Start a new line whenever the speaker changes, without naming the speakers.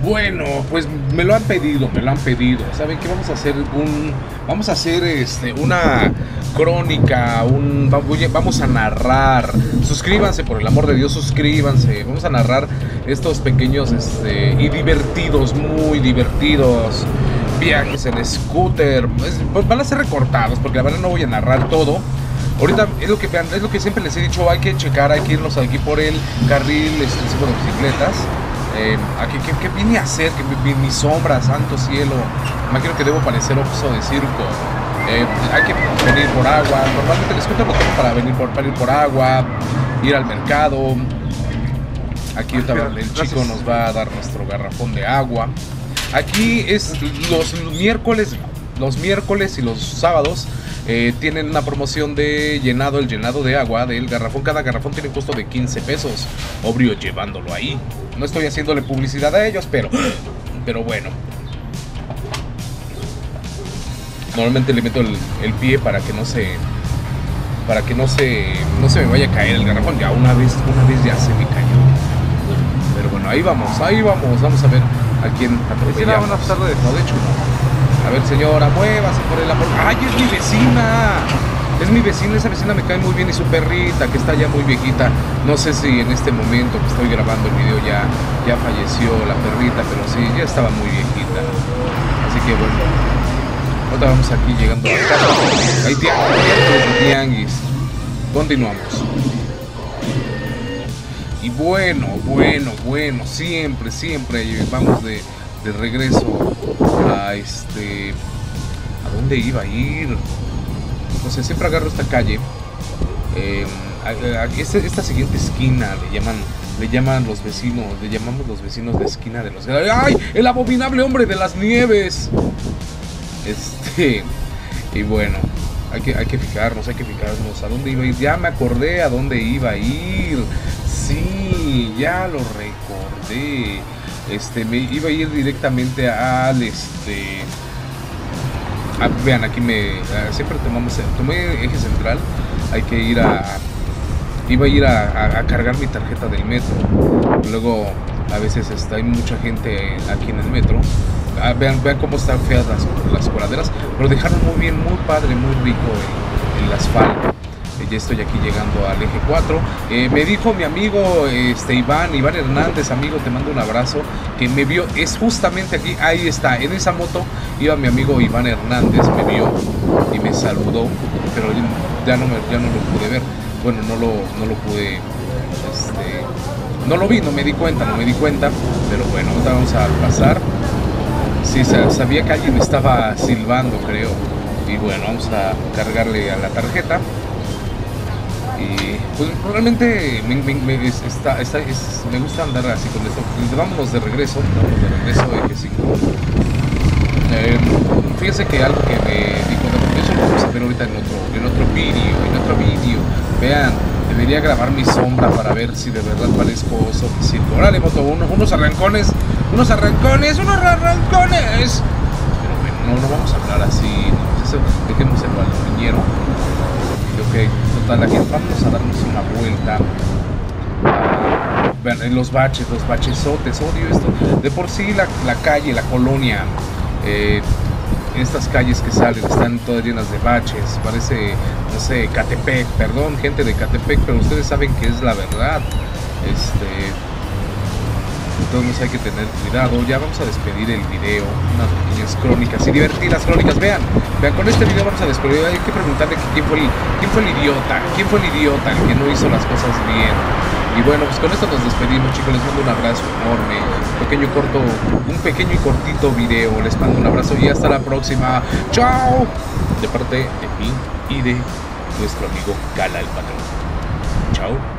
Bueno, pues me lo han pedido. ¿Saben qué? Vamos a hacer una crónica, vamos a narrar. Suscríbanse, por el amor de Dios, suscríbanse. Vamos a narrar estos pequeños y divertidos, muy divertidos viajes en scooter. Pues van a ser recortados porque la verdad no voy a narrar todo. Ahorita es lo que siempre les he dicho, hay que checar, hay que irnos aquí por el carril exclusivo de bicicletas. Aquí, ¿qué vine a hacer? Que mi sombra, santo cielo. Imagino que debo parecer oso de circo. Hay que venir por agua. Normalmente les cuento para ir por agua, ir al mercado. Aquí el chico nos va a dar nuestro garrafón de agua. Aquí es los miércoles y los sábados. Tienen una promoción de el llenado de agua del garrafón. Cada garrafón tiene un costo de 15 pesos. Obvio, llevándolo ahí. No estoy haciéndole publicidad a ellos, pero bueno. Normalmente le meto el pie para que no se me vaya a caer el garrafón. Ya una vez ya se me cayó. Pero bueno, ahí vamos. Vamos a ver a quién atropellamos.
Buenas tardes.
No, de hecho no. A ver, señora, muévase por el amor. ¡Ay, es mi vecina! Es mi vecina, esa vecina me cae muy bien. Y su perrita, que está ya muy viejita. No sé si en este momento que estoy grabando el video ya falleció la perrita, pero sí, ya estaba muy viejita. Así que bueno, ahora vamos aquí llegando a casa. Hay tianguis. Continuamos. Y bueno, siempre vamos de regreso a ¿a dónde iba a ir? No sé, siempre agarro esta calle. Esta siguiente esquina le llaman los vecinos, le llamamos los vecinos de esquina de los... ¡Ay! El abominable hombre de las nieves. Y bueno, hay que fijarnos a dónde iba a ir. Ya me acordé a dónde iba a ir. Sí, ya lo recordé. Me iba a ir directamente al vean, aquí siempre tomé eje central. Hay que ir iba a ir a cargar mi tarjeta del metro. Luego a veces hay mucha gente aquí en el metro. Vean cómo están feas las coladeras, pero dejaron muy bien, muy padre, muy rico el asfalto. Ya estoy aquí llegando al eje 4. Me dijo mi amigo Iván Hernández, amigo, te mando un abrazo, que me vio, es justamente aquí, ahí está, en esa moto iba mi amigo Iván Hernández, me vio y me saludó, pero ya no lo pude ver. Bueno, no lo pude, no lo vi, no me di cuenta, pero bueno, ahorita vamos a pasar. Sí, sabía que alguien estaba silbando, creo, y bueno, vamos a cargarle a la tarjeta. Y pues realmente me gusta andar así con esto. Vámonos de regreso eje 5. Fíjense que algo que me dijo, eso lo vamos a ver ahorita en otro vídeo. Vean, debería grabar mi sombra para ver si de verdad parezco oso de circo. Órale, moto, unos arrancones. Pero bueno, no vamos a hablar así, no, dejémoselo al niñero. Ok, total, aquí vamos a darnos una vuelta. Vean, en los bachesotes, odio esto. De por sí la calle, la colonia, estas calles que salen están todas llenas de baches. Parece, no sé, Catepec, perdón, gente de Catepec, pero ustedes saben que es la verdad. Entonces hay que tener cuidado. Ya vamos a despedir el video, unas pequeñas crónicas y divertidas crónicas. Vean, con este video vamos a despedir. Hay que preguntarle quién fue el idiota el que no hizo las cosas bien. Y bueno, pues con esto nos despedimos, chicos. Les mando un abrazo enorme, un pequeño y cortito video. Les mando un abrazo y hasta la próxima. Chao, de parte de mí y de nuestro amigo Gala el Patrón. Chao.